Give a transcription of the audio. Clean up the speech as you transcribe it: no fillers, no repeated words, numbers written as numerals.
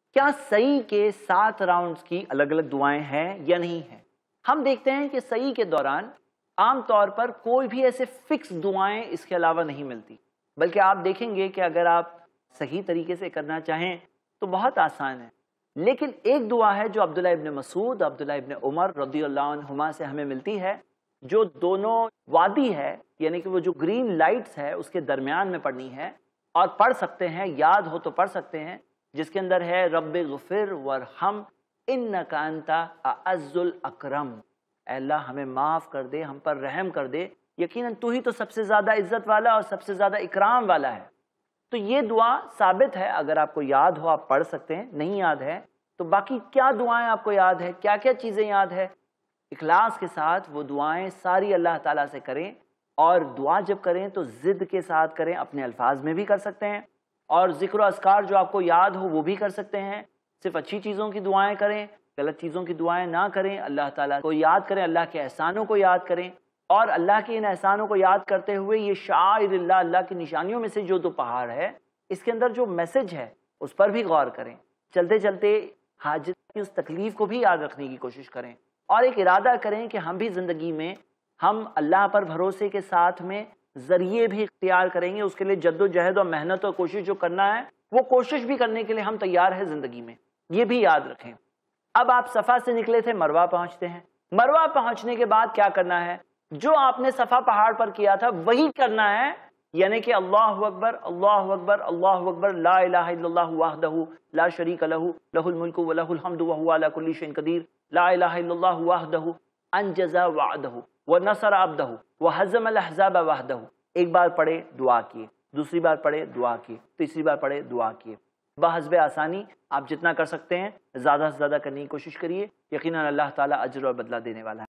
کیا سعی کے 7 راؤنڈز کی الگ الگ دعائیں ہیں یا نہیں ہیں؟ ہم دیکھتے ہیں کہ سعی کے دوران عام طور پر کوئی بھی ایسے فکس دعائیں اس کے علاوہ نہیں ملتی، بلکہ آپ دیکھیں گے کہ اگر آپ صحیح طریقے سے کرنا چاہیں تو بہت آسان ہے۔ لیکن ایک دعا ہے جو عبداللہ ابن مسعود، عبداللہ ابن عمر رضی اللہ عنہما سے ہمیں ملتی ہے، جو دونوں وادی ہے، یعنی کہ وہ جو گرین لائٹس ہے اس کے درمیان میں پڑھنی ہے، اور پڑھ سکتے ہیں، یاد ہو تو پڑھ سکتے ہیں، جس کے اندر ہے رب غفر ورحم انک انت اعز الاکرم، اے اللہ ہمیں معاف کر دے، ہم پر رحم کر دے، یقیناً تو ہی تو سب سے زیادہ عزت والا اور سب سے زیادہ اکرام والا ہے۔ تو یہ دعا ثابت ہے، اگر آپ کو یاد ہو آپ پڑھ سکتے ہیں، نہیں یاد ہے تو باقی کیا دعائیں آپ کو یاد ہے، کیا کیا چیزیں یاد ہے، اخلاص کے ساتھ وہ دعائیں ساری اللہ تعالیٰ سے کریں، اور دعا جب کریں تو ضد کے ساتھ کریں، اپنے الفاظ میں بھی کر سکتے ہیں، اور ذکر و اذکار جو آپ کو یاد ہو وہ بھی کر سکتے ہیں۔ صرف اچھی چیزوں کی دعائیں کریں، غلط چیزوں کی دعائیں نہ کریں، اللہ تعالیٰ کو یاد کریں، اللہ کے احسانوں کو یاد کریں، اور اللہ کے ان احسانوں کو یاد کرتے ہوئے یہ شعائر اللہ، اللہ کی نشانیوں میں سے جو 2 پہاڑ ہے، اس کے اندر جو میسج ہے اس پر بھی غور کریں۔ چلتے چلتے حاجت کی اس تکلیف کو بھی یاد رکھنے کی کوشش کریں، اور ایک ارادہ کریں کہ ہم بھی زندگی میں ہم اللہ پر بھروسے کے ساتھ میں ذریعے بھی اختیار کریں گے، اس کے لیے جد و جہد اور محنت اور کوشش جو کرنا ہے وہ کوشش بھی کرنے کے لیے ہم تیار ہیں زندگی میں، یہ بھی یاد رکھیں۔ اب آپ صفا سے نکلے تھے، مروہ پہنچتے ہیں، مروہ پہنچنے کے بعد کیا کرنا ہے؟ جو آپ نے صفا پہاڑ پر کیا تھا وہی کرنا ہے، یعنی کہ اللہ اکبر اللہ اکبر اللہ اکبر لا الہ الا اللہ وحدہ لا شریک لہ لہ الملک ولہ الحمد وہو علی کل شیء قدیر لا الہ الا اللہ وحدہ انجز وعدہ ونصر عبدہ وہزم الاحزاب وحدہ۔ ایک بار پڑھے دعا کیے، دوسری بار پڑھے دعا کیے، تیسری بار پڑھے دعا کیے، بحسب آسانی آپ جتنا کر سکتے ہیں زیادہ سے زیادہ کرنے کی کوشش کریے، یقیناً اللہ تعالیٰ اجر اور بدلہ دینے والا ہے۔